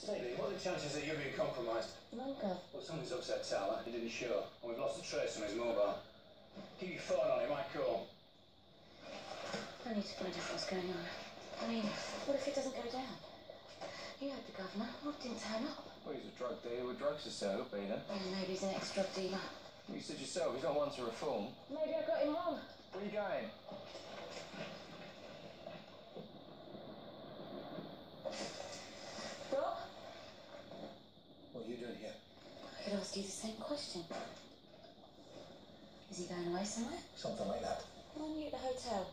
Stevie, what are the chances that you've been compromised? No, Gov. Well, something's upset Towler. He didn't show, and we've lost a trace on his mobile. Keep your phone on him, I call. I need to find out what's going on. I mean, what if it doesn't go down? You heard the governor. Rob didn't turn up. Well, he's a drug dealer with drugs to sell, Peter. Oh, maybe he's an ex-drug dealer. You said yourself, he's not one to reform. Maybe I got him wrong. Where are you going? Rob? What are you doing here? I could ask you the same question. Is he going away somewhere? Something like that. Why aren't you at the hotel?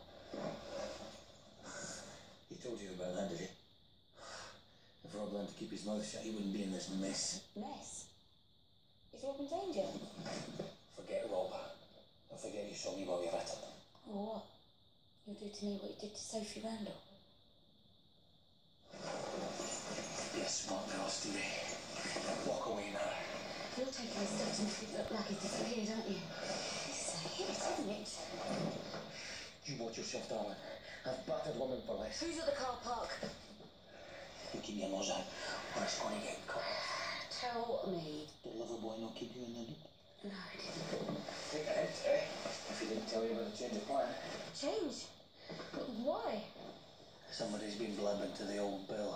He told you about that, did he? If Rob learned to keep his mouth shut, he wouldn't be in this mess. Mess? Is Rob in danger? Forget Rob. And forget you saw me while you're at it. Or what? You'll do to me what you did to Sophie Randall. Yes, smart girl, Stevie. Walk away now. You're taking his stuff to make it look like he's disappeared, aren't you? This is a hit, isn't it? You watch yourself, darling. I've battered women for less. Who's at the car park? You keep your nose out, or it's going to get caught. Tell me. The lover boy not keep you in the loop? No, I didn't. Think I did, eh? If he didn't tell you about the change of plan. Change? But why? Somebody's been blabbing to the old Bill.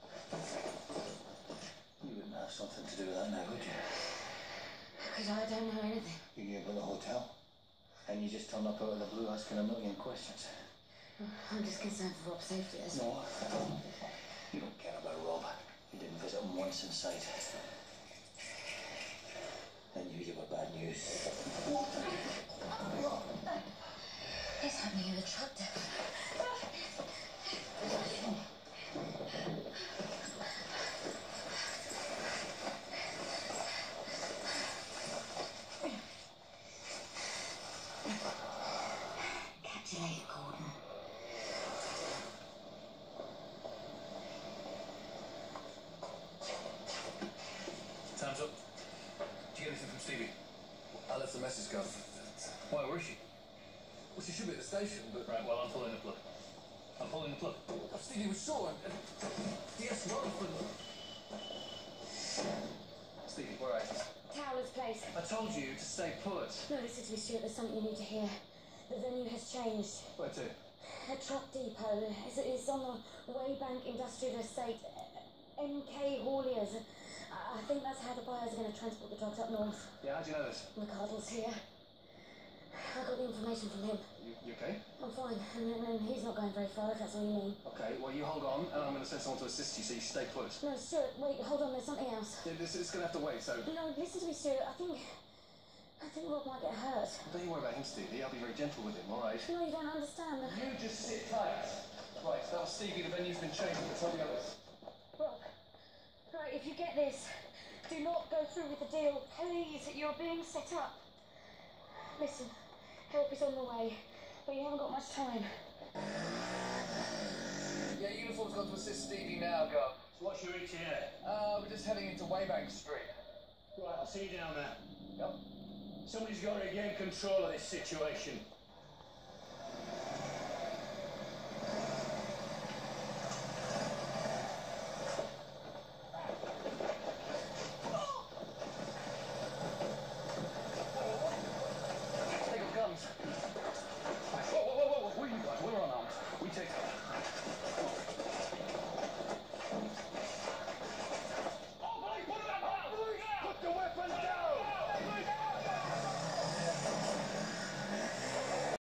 You wouldn't have something to do with that now, would you? Because I don't know anything. You knew about the hotel, and you just turned up out of the blue asking a million questions. I'm just concerned for Rob's safety. No, you don't care about Rob. You didn't visit him once in sight. I knew you were bad news. What's happening in the truck, Devon? Catch you later, Gordon. Time's up. Did you get anything from Stevie? I left the message go. Why, where is she? Well, she should be at the station, but... Right, well, I'm pulling the plug. I'm pulling the plug. Oh, Stevie was short, and DS Rutherford... Stevie, where are you? Towler's place. I told you to stay put. No, listen to me, Stuart. There's something you need to hear. The venue has changed. Where to? A truck depot. It's on the Waybank Industrial Estate. MK Hauliers. I think that's how the buyers are going to transport the drugs up north. Yeah, how do you know this? McCardle's here. I got the information from him. You okay? I'm fine, and he's not going very far, if that's what you mean. Okay, well, you hold on, and I'm going to send someone to assist you, so you stay put. No, Stuart, wait, hold on, there's something else. Yeah, it's going to have to wait, so... No, listen to me, Stuart. I think Rob might get hurt. Don't you worry about him, Stevie. I'll be very gentle with him, all right? No, you don't understand. You just sit tight. Right, that was Stevie. The venue's been changed. Tell the others. Rob, right, if you get this, do not go through with the deal. Please, you're being set up. Listen, help is on the way, but you haven't got much time. Yeah, uniform's gone to assist Stevie now, Gov. So what's your ETA? We're just heading into Waybank Street. Right, I'll see you down there. Yep. Somebody's got to regain control of this situation.